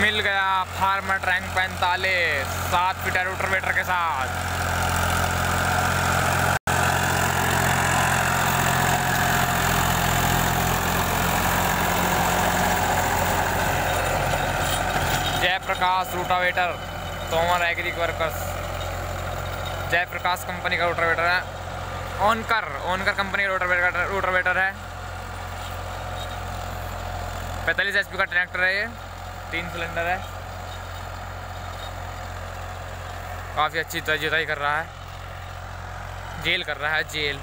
मिल गया farmer track 45 7 fitter rotavator के साथ। Jaiprakash rotavator, Tomar agri workers, Jaiprakash company का रोटावेटर है। ओनकर कंपनी का रोटावेटर है। 45 HP का ट्रैक्टर है ये, 3 सिलेंडर है। काफ़ी अच्छी तरह जुताई कर रहा है, जेल कर रहा है, जेल।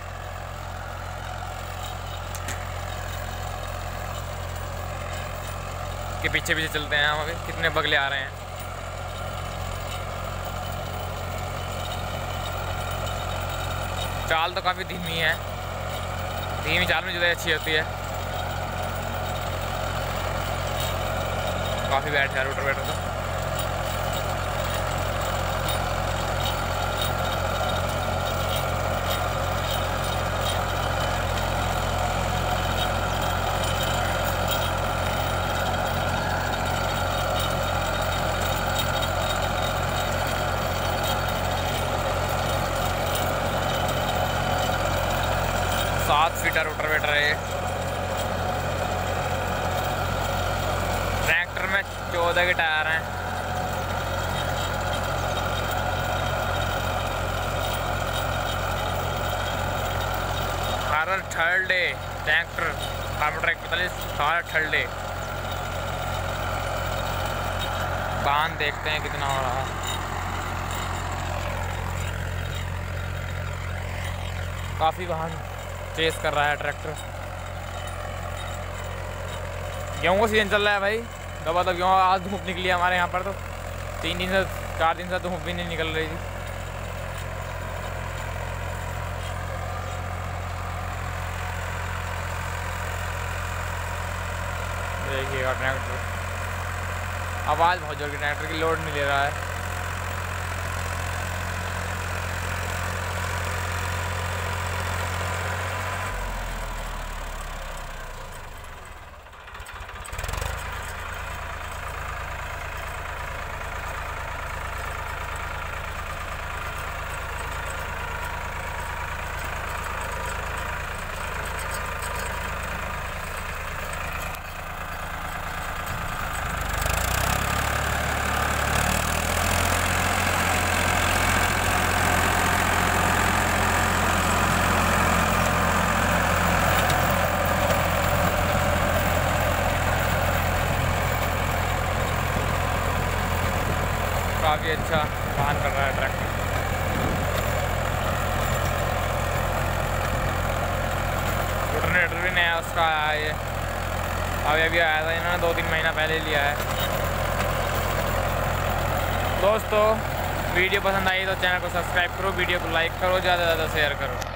के पीछे पीछे चलते हैं हम अभी, कितने बगले आ रहे हैं। चाल तो काफ़ी धीमी है, धीमी चाल में जुताई अच्छी होती है। काफ़ी बैठ है रोटावेटर तो। सात फीटर रोटावेटर है ये। ट्रैक्टर में 14 के टायर हैं। हर third day tractor farmer track 45 हर थर्ड डे। बांध देखते हैं कितना हो रहा है। काफ़ी वाहन चेस कर रहा है ट्रैक्टर। गेहूँ का सीजन चल रहा है भाई, दबा दब गेहूँ। आज धूप निकली है हमारे यहाँ पर तो 3 दिन से 4 दिन से धूप भी नहीं निकल रही थी। देखिएगा ट्रैक्टर, आवाज़ बहुत जोर की, ट्रैक्टर की लोड नहीं ले रहा है। काफ़ी अच्छा वाहन कर रहा है ट्रैक्टर। रोटावेटर भी नया उसका आया है ये, अभी आया था, इन्होंने 2-3 महीना पहले लिया है। दोस्तों वीडियो पसंद आई तो चैनल को सब्सक्राइब करो, वीडियो को लाइक करो, ज़्यादा से ज़्यादा शेयर करो।